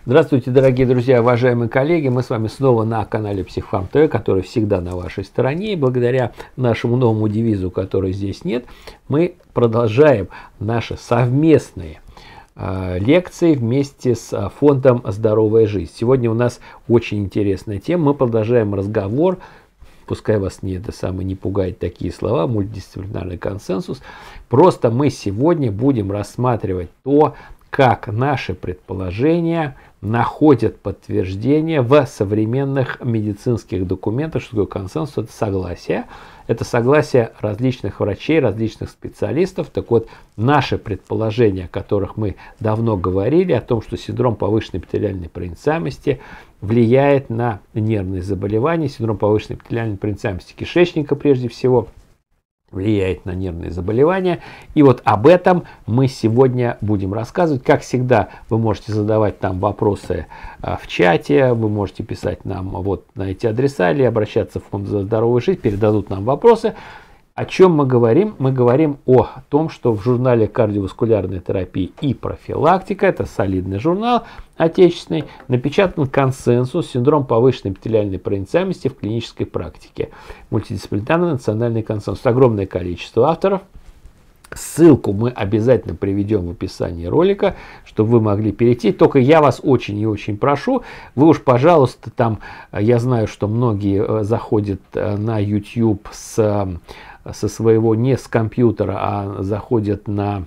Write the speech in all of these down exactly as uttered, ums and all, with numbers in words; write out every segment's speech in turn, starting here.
Здравствуйте, дорогие друзья, уважаемые коллеги. Мы с вами снова на канале Психфарм ТВ, который всегда на вашей стороне. И благодаря нашему новому девизу, который здесь нет, мы продолжаем наши совместные э, лекции вместе с фондом «Здоровая жизнь». Сегодня у нас очень интересная тема. Мы продолжаем разговор. Пускай вас не, это самое, не пугает такие слова, мультидисциплинарный консенсус. Просто мы сегодня будем рассматривать то, как наши предположения находят подтверждение в современных медицинских документах. Что такое консенсус? Это согласие. Это согласие различных врачей, различных специалистов. Так вот, наши предположения, о которых мы давно говорили, о том, что синдром повышенной эпителиальной проницаемости влияет на нервные заболевания, синдром повышенной эпителиальной проницаемости кишечника прежде всего, влияет на нервные заболевания. И вот об этом мы сегодня будем рассказывать. Как всегда, вы можете задавать нам вопросы а, в чате, вы можете писать нам вот на эти адреса или обращаться в фонд «За здоровую жизнь», передадут нам вопросы. О чем мы говорим? Мы говорим о том, что в журнале «Кардиоваскулярная терапия и профилактика», это солидный журнал отечественный, напечатан консенсус «Синдром повышенной эпителиальной проницаемости в клинической практике». Мультидисциплинарный национальный консенсус. Огромное количество авторов. Ссылку мы обязательно приведем в описании ролика, чтобы вы могли перейти. Только я вас очень и очень прошу, вы уж, пожалуйста, там, я знаю, что многие заходят на YouTube с, со своего, не с компьютера, а заходят на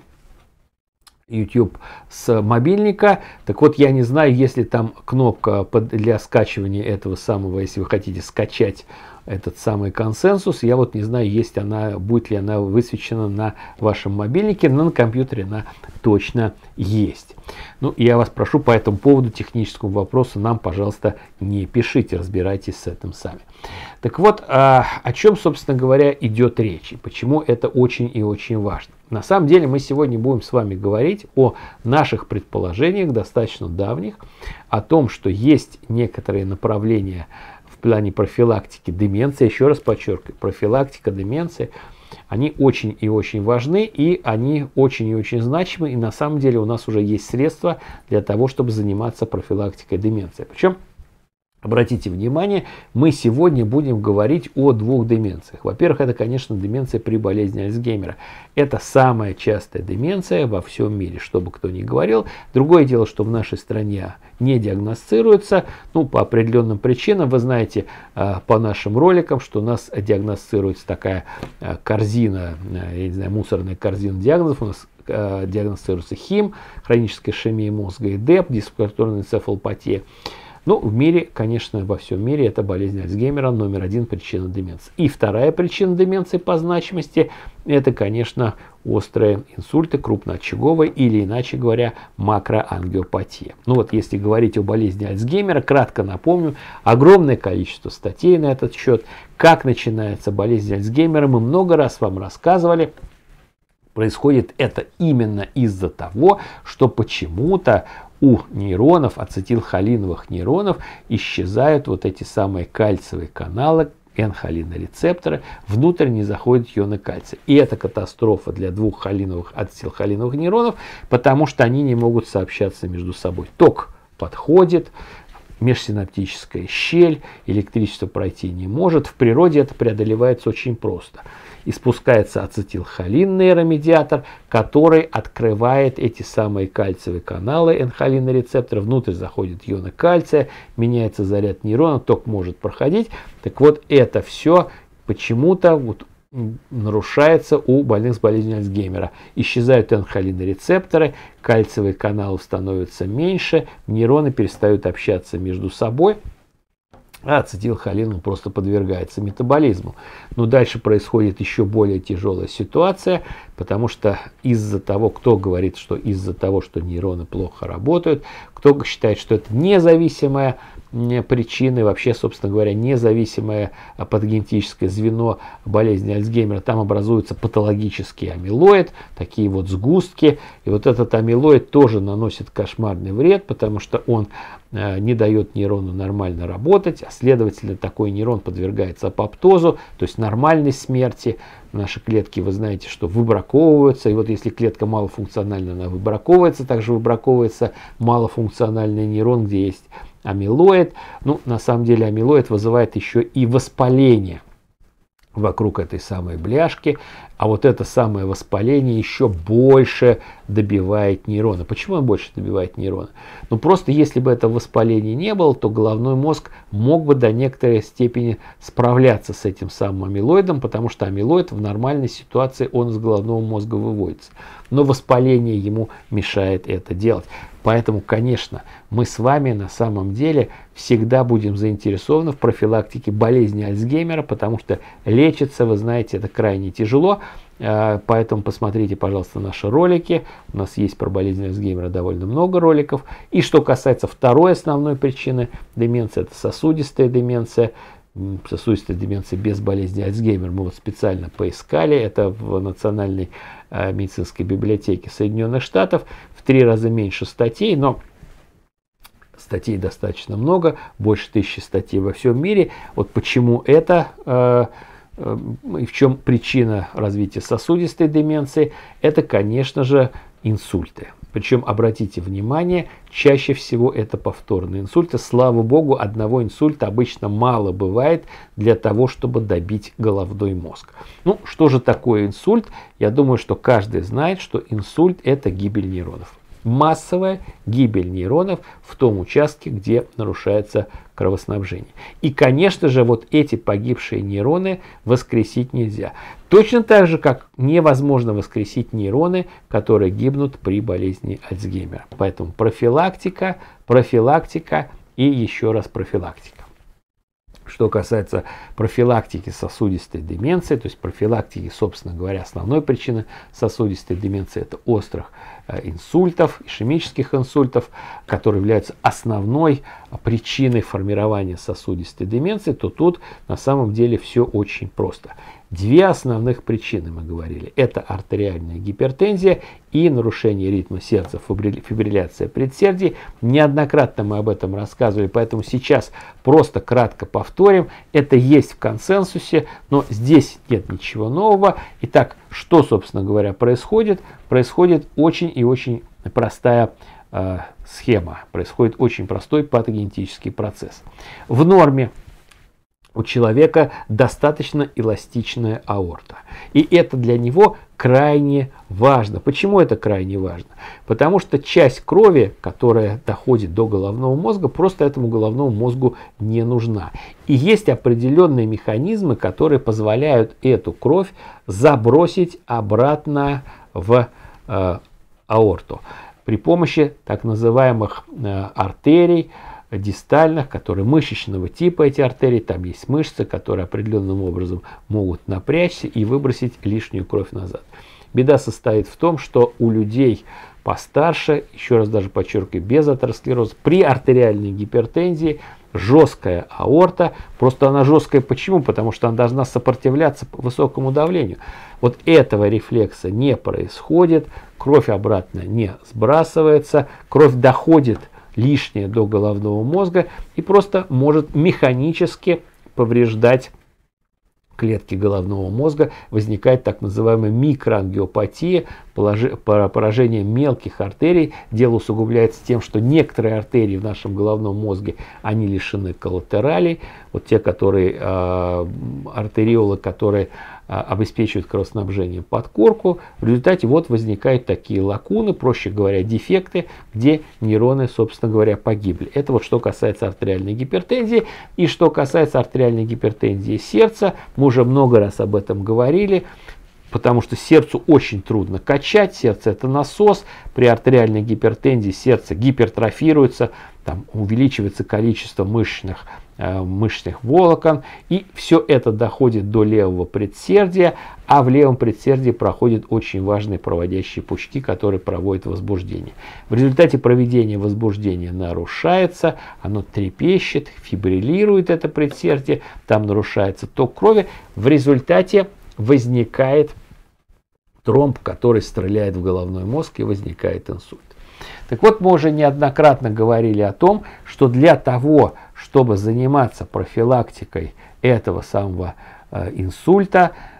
YouTube с мобильника. Так вот, я не знаю, есть ли там кнопка для скачивания этого самого, если вы хотите скачать этот самый консенсус. Я вот не знаю, есть она, будет ли она высвечена на вашем мобильнике, но на компьютере она точно есть. Ну, я вас прошу по этому поводу, техническому вопросу, нам, пожалуйста, не пишите, разбирайтесь с этим сами. Так вот, о чем, собственно говоря, идет речь, и почему это очень и очень важно. На самом деле мы сегодня будем с вами говорить о наших предположениях, достаточно давних, о том, что есть некоторые направления в плане профилактики деменции. Еще раз подчеркиваю, профилактика деменции, они очень и очень важны, и они очень и очень значимы, и на самом деле у нас уже есть средства для того, чтобы заниматься профилактикой деменции. Причем, обратите внимание, мы сегодня будем говорить о двух деменциях. Во-первых, это, конечно, деменция при болезни Альцгеймера. Это самая частая деменция во всем мире, что бы кто ни говорил. Другое дело, что в нашей стране не диагностируется, ну, по определенным причинам. Вы знаете по нашим роликам, что у нас диагностируется такая корзина, я не знаю, мусорная корзина диагнозов. У нас диагностируется ХИМ, хроническая ишемия мозга, и ДЭП, диспропорционная энцефалопатия. Ну, в мире, конечно, во всем мире это болезнь Альцгеймера, номер один причина деменции. И вторая причина деменции по значимости, это, конечно, острые инсульты крупноочаговые или, иначе говоря, макроангиопатия. Ну вот, если говорить о болезни Альцгеймера, кратко напомню, огромное количество статей на этот счет. Как начинается болезнь Альцгеймера, мы много раз вам рассказывали. Происходит это именно из-за того, что почему-то у нейронов, ацетилхолиновых нейронов, исчезают вот эти самые кальциевые каналы, Н-холинорецепторы, внутрь не заходят ионы кальция. И это катастрофа для двух холиновых, ацетилхолиновых нейронов, потому что они не могут сообщаться между собой. Ток подходит, межсинаптическая щель, электричество пройти не может. В природе это преодолевается очень просто. И спускается ацетилхолин, нейромедиатор, который открывает эти самые кальциевые каналы Н-холинорецепторы, внутрь заходит ионы кальция, меняется заряд нейрона, ток может проходить. Так вот, это все почему-то вот нарушается у больных с болезнью Альцгеймера. Исчезают Н-холинорецепторы, кальциевые каналы становятся меньше, нейроны перестают общаться между собой, а ацетилхолин просто подвергается метаболизму. Но дальше происходит еще более тяжелая ситуация, потому что из-за того, кто говорит, что из-за того, что нейроны плохо работают, кто считает, что это независимая причина, вообще, собственно говоря, независимое патогенетическое звено болезни Альцгеймера, там образуется патологический амилоид, такие вот сгустки, и вот этот амилоид тоже наносит кошмарный вред, потому что он не дает нейрону нормально работать, а следовательно такой нейрон подвергается апоптозу, то есть нормальной смерти. наши клетки, вы знаете, что выбраковываются. И вот если клетка малофункциональна, она выбраковывается. Также выбраковывается малофункциональный нейрон, где есть амилоид. Ну, на самом деле амилоид вызывает еще и воспаление вокруг этой самой бляшки, а вот это самое воспаление еще больше добивает нейрона. Почему он больше добивает нейрона? Ну просто если бы этого воспаления не было, то головной мозг мог бы до некоторой степени справляться с этим самым амилоидом, потому что амилоид в нормальной ситуации он из головного мозга выводится. Но воспаление ему мешает это делать. Поэтому, конечно, мы с вами на самом деле всегда будем заинтересованы в профилактике болезни Альцгеймера, потому что лечится, вы знаете, это крайне тяжело. Поэтому посмотрите, пожалуйста, наши ролики. У нас есть про болезнь Альцгеймера довольно много роликов. И что касается второй основной причины деменции, это сосудистая деменция. Сосудистая деменция без болезни Альцгеймера мы вот специально поискали. Это в Национальной медицинской библиотеке Соединенных Штатов. В три раза меньше статей, но статей достаточно много, больше тысячи статей во всем мире. Вот почему это э, э, и в чем причина развития сосудистой деменции? Это, конечно же, инсульты. Причем, обратите внимание, чаще всего это повторные инсульты. Слава богу, одного инсульта обычно мало бывает для того, чтобы добить головной мозг. Ну, что же такое инсульт? Я думаю, что каждый знает, что инсульт – это гибель нейронов. Массовая гибель нейронов в том участке, где нарушается кровоснабжение. И, конечно же, вот эти погибшие нейроны воскресить нельзя. Точно так же, как невозможно воскресить нейроны, которые гибнут при болезни Альцгеймера. Поэтому профилактика, профилактика и еще раз профилактика. Что касается профилактики сосудистой деменции, то есть профилактики, собственно говоря, основной причины сосудистой деменции – это острых э, инсультов, ишемических инсультов, которые являются основной причиной формирования сосудистой деменции, то тут на самом деле все очень просто. Две основных причины мы говорили. Это артериальная гипертензия и нарушение ритма сердца, фибрилляция предсердий. Неоднократно мы об этом рассказывали, поэтому сейчас просто кратко повторим. Это есть в консенсусе, но здесь нет ничего нового. Итак, что, собственно говоря, происходит? Происходит очень и очень простая э, схема. Происходит очень простой патогенетический процесс. В норме у человека достаточно эластичная аорта. И это для него крайне важно. Почему это крайне важно? Потому что часть крови, которая доходит до головного мозга, просто этому головному мозгу не нужна. И есть определенные механизмы, которые позволяют эту кровь забросить обратно в э, аорту. При помощи так называемых э, артерий, дистальных, которые мышечного типа, эти артерии, там есть мышцы, которые определенным образом могут напрячься и выбросить лишнюю кровь назад. Беда состоит в том, что у людей постарше, еще раз даже подчеркиваю, без атеросклероза, при артериальной гипертензии жесткая аорта, просто она жесткая почему? Потому что она должна сопротивляться высокому давлению. Вот этого рефлекса не происходит, кровь обратно не сбрасывается, кровь доходит лишнее до головного мозга и просто может механически повреждать клетки головного мозга. Возникает так называемая микроангиопатия, поражение мелких артерий. Дело усугубляется тем, что некоторые артерии в нашем головном мозге, они лишены коллатералей. Вот те, которые, э, артериолы, которые э, обеспечивают кровоснабжение подкорку. В результате вот возникают такие лакуны, проще говоря, дефекты, где нейроны, собственно говоря, погибли. Это вот что касается артериальной гипертензии. И что касается артериальной гипертензии сердца, мы уже много раз об этом говорили. Потому что сердцу очень трудно качать, сердце это насос, при артериальной гипертензии сердце гипертрофируется, там увеличивается количество мышечных, э, мышечных волокон, и все это доходит до левого предсердия, а в левом предсердии проходят очень важные проводящие пучки, которые проводят возбуждение. В результате проведения возбуждения нарушается, оно трепещет, фибриллирует это предсердие, там нарушается ток крови, в результате возникает тромб, который стреляет в головной мозг, и возникает инсульт. Так вот, мы уже неоднократно говорили о том, что для того, чтобы заниматься профилактикой этого самого э, инсульта,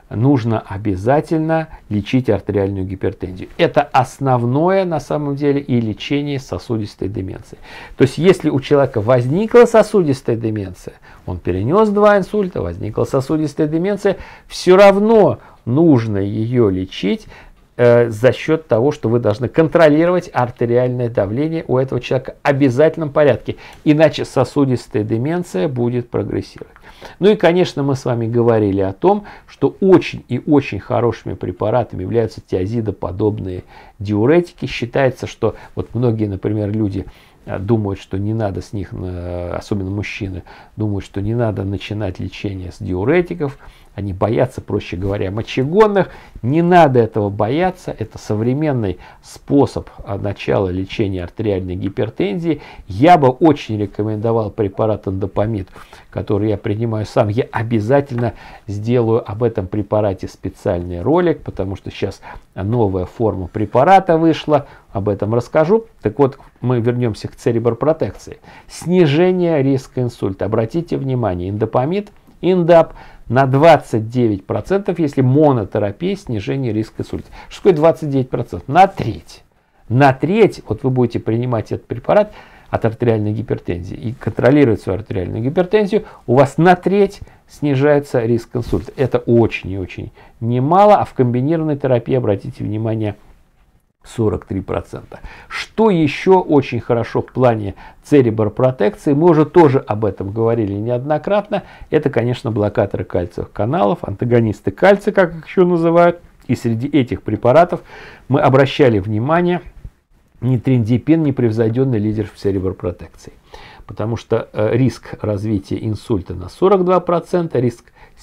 нужно обязательно лечить артериальную гипертензию. Это основное на самом деле и лечение сосудистой деменции. То есть если у человека возникла сосудистая деменция, он перенес два инсульта, возникла сосудистая деменция, все равно нужно ее лечить э, за счет того, что вы должны контролировать артериальное давление у этого человека в обязательном порядке. Иначе сосудистая деменция будет прогрессировать. Ну и, конечно, мы с вами говорили о том, что очень и очень хорошими препаратами являются тиазидоподобные диуретики. Считается, что вот многие, например, люди думают, что не надо с них, особенно мужчины, думают, что не надо начинать лечение с диуретиков. Они боятся, проще говоря, мочегонных. Не надо этого бояться. Это современный способ начала лечения артериальной гипертензии. Я бы очень рекомендовал препарат эндопамид, который я принимаю сам. Я обязательно сделаю об этом препарате специальный ролик, потому что сейчас новая форма препарата вышла. Об этом расскажу. Так вот, мы вернемся к церебропротекции. Снижение риска инсульта. Обратите внимание, эндопамид, индап, на двадцать девять процентов, если монотерапия, снижение риска инсульта. Что такое двадцать девять процентов? На треть. На треть, вот вы будете принимать этот препарат от артериальной гипертензии и контролировать свою артериальную гипертензию, у вас на треть снижается риск инсульта. Это очень и очень немало, а в комбинированной терапии, обратите внимание, сорок три процента. Что еще очень хорошо в плане церебропротекции, мы уже тоже об этом говорили неоднократно, это, конечно, блокаторы кальциевых каналов, антагонисты кальция, как их еще называют. И среди этих препаратов мы обращали внимание, нитриндипин — непревзойденный лидер в церебропротекции. Потому что э, риск развития инсульта на сорок два процента, риск,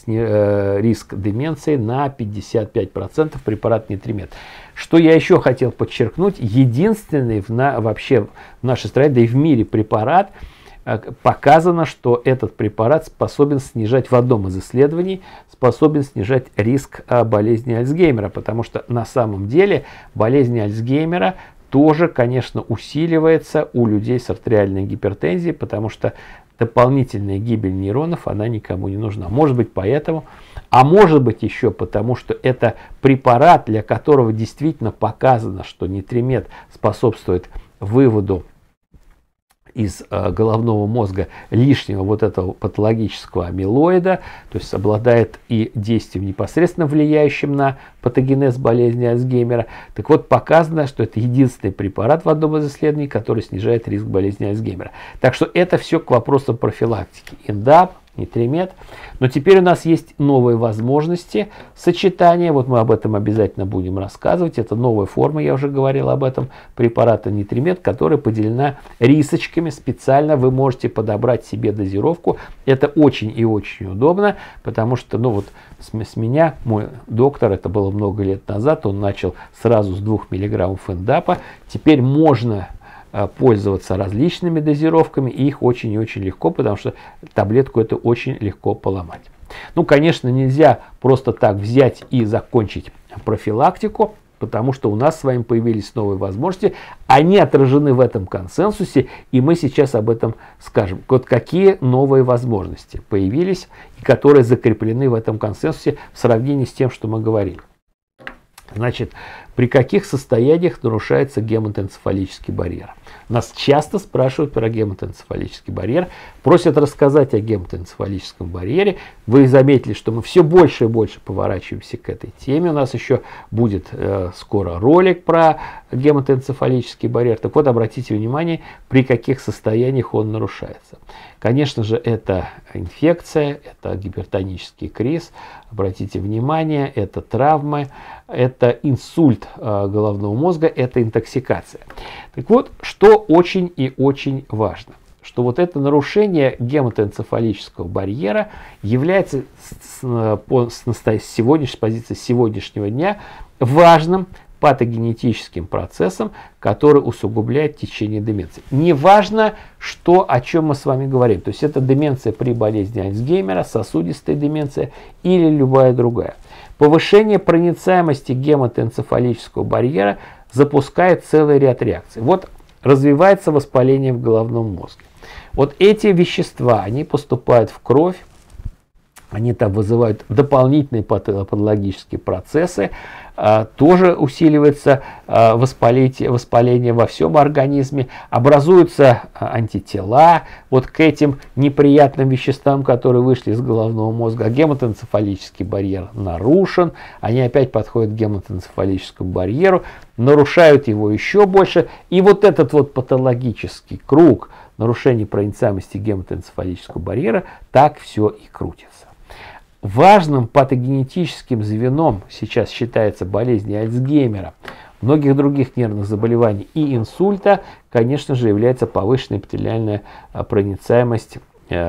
э, риск деменции на пятьдесят пять процентов препарат нитримет. Что я еще хотел подчеркнуть, единственный в на, вообще в нашей стране, да и в мире препарат, э, показано, что этот препарат способен снижать, в одном из исследований, способен снижать риск э, болезни Альцгеймера. Потому что на самом деле болезнь Альцгеймера тоже, конечно, усиливается у людей с артериальной гипертензией, потому что дополнительная гибель нейронов, она никому не нужна. Может быть поэтому, а может быть еще потому, что это препарат, для которого действительно показано, что нитримет способствует выводу из э, головного мозга лишнего вот этого патологического амилоида, то есть обладает и действием, непосредственно влияющим на патогенез болезни Альцгеймера. Так вот, показано, что это единственный препарат в одном из исследований, который снижает риск болезни Альцгеймера. Так что это все к вопросам профилактики. Индап, нитримет. Но теперь у нас есть новые возможности сочетания. Вот мы об этом обязательно будем рассказывать. Это новая форма, я уже говорил об этом, препарата нитримет, которая поделена рисочками. Специально вы можете подобрать себе дозировку. Это очень и очень удобно, потому что, ну вот, с, с меня, мой доктор, это было много лет назад, он начал сразу с двух миллиграммов индапа. Теперь можно пользоваться различными дозировками, и их очень и очень легко, потому что таблетку это очень легко поломать. Ну, конечно, нельзя просто так взять и закончить профилактику, потому что у нас с вами появились новые возможности, они отражены в этом консенсусе, и мы сейчас об этом скажем. Вот какие новые возможности появились, и которые закреплены в этом консенсусе в сравнении с тем, что мы говорили. Значит, при каких состояниях нарушается гематоэнцефалический барьер? Нас часто спрашивают про гематоэнцефалический барьер, просят рассказать о гематоэнцефалическом барьере. Вы заметили, что мы все больше и больше поворачиваемся к этой теме. У нас еще будет э, скоро ролик про гематоэнцефалический барьер. Так вот, обратите внимание, при каких состояниях он нарушается. Конечно же, это инфекция, это гипертонический криз. Обратите внимание, это травмы, это инсульт э, головного мозга, это интоксикация. Так вот, что очень и очень важно, что вот это нарушение гематоэнцефалического барьера является с, с, по, с, с сегодняшней позиции сегодняшнего дня важным патогенетическим процессом, который усугубляет течение деменции. Неважно, что, о чем мы с вами говорим. То есть это деменция при болезни Альцгеймера, сосудистая деменция или любая другая. Повышение проницаемости гематоэнцефалического барьера запускает целый ряд реакций. Вот развивается воспаление в головном мозге. Вот эти вещества, они поступают в кровь, они там вызывают дополнительные патологические процессы, тоже усиливается воспаление, воспаление во всем организме, образуются антитела вот к этим неприятным веществам, которые вышли из головного мозга, а гематоэнцефалический барьер нарушен, они опять подходят к гематоэнцефалическому барьеру, нарушают его еще больше, и вот этот вот патологический круг нарушения проницаемости гематоэнцефалического барьера так все и крутится. Важным патогенетическим звеном сейчас считается болезнь Альцгеймера, многих других нервных заболеваний и инсульта, конечно же, является повышенная эпителиальная проницаемость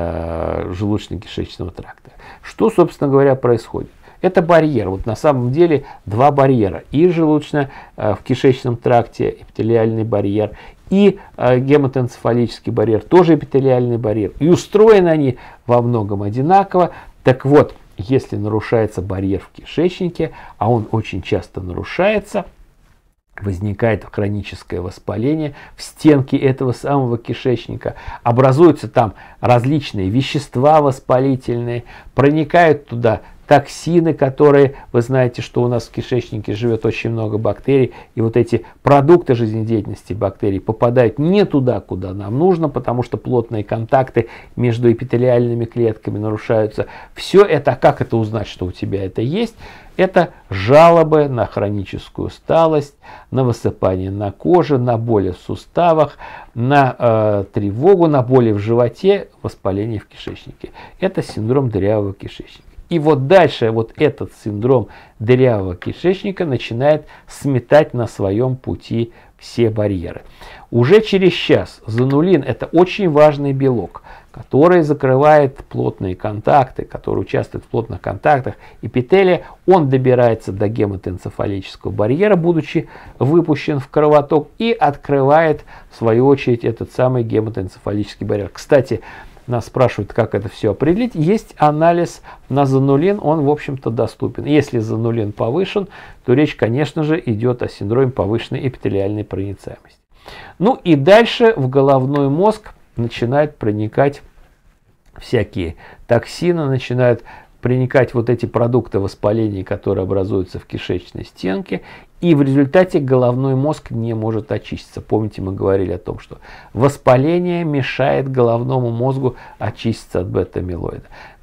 э, желудочно-кишечного тракта. Что, собственно говоря, происходит? Это барьер. Вот на самом деле два барьера. И желудочно э, в кишечном тракте эпителиальный барьер, и э, гематоэнцефалический барьер, тоже эпителиальный барьер. И устроены они во многом одинаково. Так вот, если нарушается барьер в кишечнике, а он очень часто нарушается, возникает хроническое воспаление в стенке этого самого кишечника, образуются там различные вещества воспалительные, проникают туда токсины, которые, вы знаете, что у нас в кишечнике живет очень много бактерий, и вот эти продукты жизнедеятельности бактерий попадают не туда, куда нам нужно, потому что плотные контакты между эпителиальными клетками нарушаются. Все это, как это узнать, что у тебя это есть? Это жалобы на хроническую усталость, на высыпание на коже, на боли в суставах, на э, тревогу, на боли в животе, воспаление в кишечнике. Это синдром дырявого кишечника. И вот дальше вот этот синдром дырявого кишечника начинает сметать на своем пути все барьеры. Уже через час занулин – это очень важный белок, который закрывает плотные контакты, который участвует в плотных контактах эпителия. Он добирается до гематоэнцефалического барьера, будучи выпущен в кровоток, и открывает в свою очередь этот самый гематоэнцефалический барьер. Кстати, нас спрашивают, как это все определить. Есть анализ на занулин, он, в общем-то, доступен. Если занулин повышен, то речь, конечно же, идет о синдроме повышенной эпителиальной проницаемости. Ну и дальше в головной мозг начинают проникать всякие токсины, начинают проникать вот эти продукты воспаления, которые образуются в кишечной стенке, и в результате головной мозг не может очиститься. Помните, мы говорили о том, что воспаление мешает головному мозгу очиститься от бета-амилоида,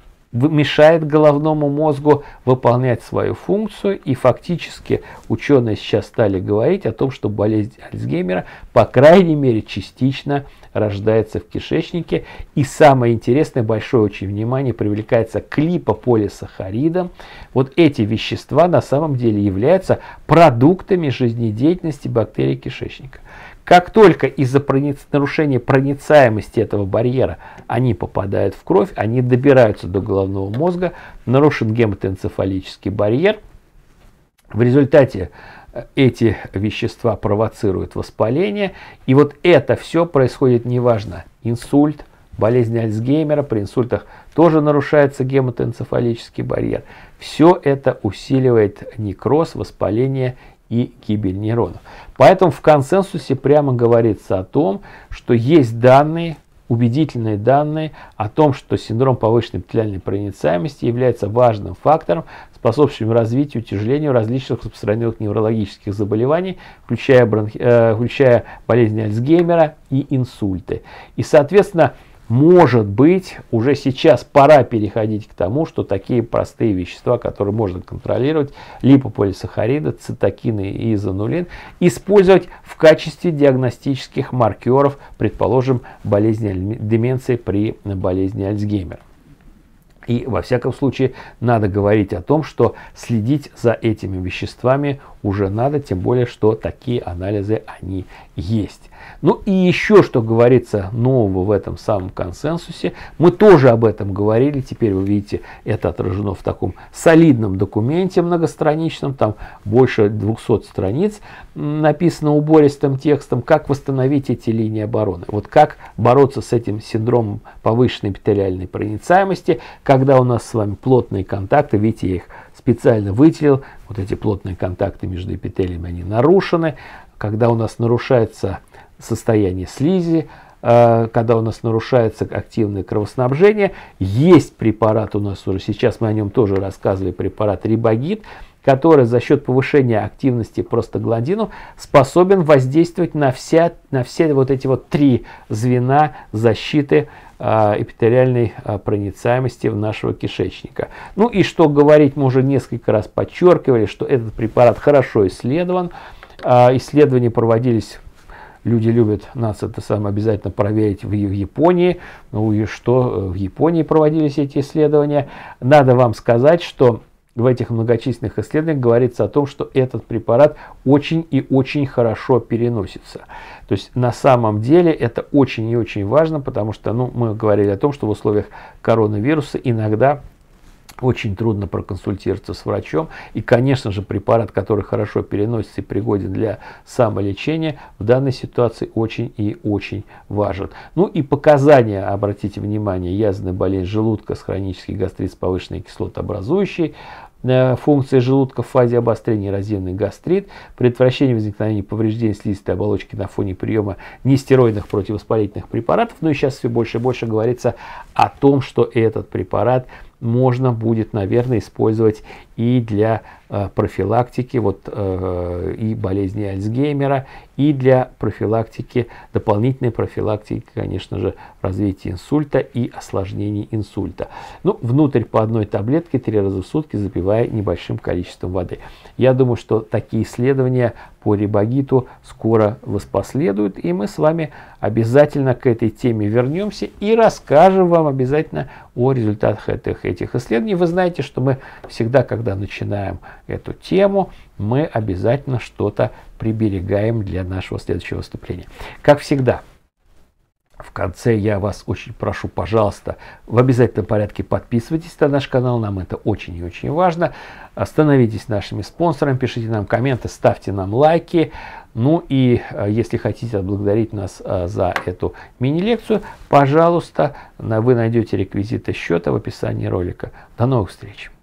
мешает головному мозгу выполнять свою функцию, и фактически ученые сейчас стали говорить о том, что болезнь Альцгеймера, по крайней мере, частично рождается в кишечнике. И самое интересное, большое очень внимание привлекается к липополисахаридам. Вот эти вещества на самом деле являются продуктами жизнедеятельности бактерий кишечника. Как только из-за прониц... нарушения проницаемости этого барьера они попадают в кровь, они добираются до головного мозга, нарушен гематоэнцефалический барьер. В результате эти вещества провоцируют воспаление, и вот это все происходит неважно. Инсульт, болезнь Альцгеймера, при инсультах тоже нарушается гематоэнцефалический барьер. Все это усиливает некроз, воспаление и гибель нейронов. Поэтому в консенсусе прямо говорится о том, что есть данные, убедительные данные о том, что синдром повышенной эпителиальной проницаемости является важным фактором, способствующим развитию и утяжелению различных распространенных неврологических заболеваний, включая, бронхи... э, включая болезни Альцгеймера и инсульты. И, соответственно, может быть, уже сейчас пора переходить к тому, что такие простые вещества, которые можно контролировать, липополисахариды, цитокины и изонулин, использовать в качестве диагностических маркеров, предположим, болезни деменции при болезни Альцгеймера. И во всяком случае надо говорить о том, что следить за этими веществами уже надо, тем более, что такие анализы они есть. Ну и еще что говорится нового в этом самом консенсусе, мы тоже об этом говорили, теперь вы видите, это отражено в таком солидном документе многостраничном, там больше двухсот страниц написано убористым текстом, как восстановить эти линии обороны. Вот как бороться с этим синдромом повышенной эпителиальной проницаемости, когда у нас с вами плотные контакты, видите, я их специально выделил, вот эти плотные контакты между эпителиями, они нарушены, когда у нас нарушается состояние слизи, когда у нас нарушается активное кровоснабжение. Есть препарат у нас уже, сейчас мы о нем тоже рассказывали, препарат Рибагит, который за счет повышения активности простагландинов способен воздействовать на, вся, на все вот эти вот три звена защиты э, эпителиальной э, проницаемости в нашего кишечника. Ну и что говорить, мы уже несколько раз подчеркивали, что этот препарат хорошо исследован. Э, исследования проводились, люди любят нас это самое обязательно проверить в, в Японии. Ну и что в Японии проводились эти исследования. Надо вам сказать, что в этих многочисленных исследованиях говорится о том, что этот препарат очень и очень хорошо переносится. То есть на самом деле это очень и очень важно, потому что ну, мы говорили о том, что в условиях коронавируса иногда очень трудно проконсультироваться с врачом. И, конечно же, препарат, который хорошо переносится и пригоден для самолечения, в данной ситуации очень и очень важен. Ну и показания, обратите внимание, язвенная болезнь желудка с хронический гастрит с повышенной кислотообразующей функции желудка в фазе обострения, эрозивный гастрит, предотвращение возникновения повреждений слизистой оболочки на фоне приема нестероидных противовоспалительных препаратов. Ну и сейчас все больше и больше говорится о том, что этот препарат можно будет, наверное, использовать и для э, профилактики вот, э, и болезни Альцгеймера, и для профилактики, дополнительной профилактики, конечно же, развития инсульта и осложнений инсульта. Ну, внутрь по одной таблетке три раза в сутки, запивая небольшим количеством воды. Я думаю, что такие исследования по Рибагиту скоро воспоследуют, и мы с вами обязательно к этой теме вернемся и расскажем вам обязательно о результатах этих, этих исследований. Вы знаете, что мы всегда, когда начинаем эту тему, мы обязательно что-то приберегаем для нашего следующего выступления. Как всегда, в конце я вас очень прошу, пожалуйста, в обязательном порядке подписывайтесь на наш канал, нам это очень и очень важно. Становитесь нашими спонсорами, пишите нам комменты, ставьте нам лайки. Ну и если хотите отблагодарить нас за эту мини-лекцию, пожалуйста, вы найдете реквизиты счета в описании ролика. До новых встреч!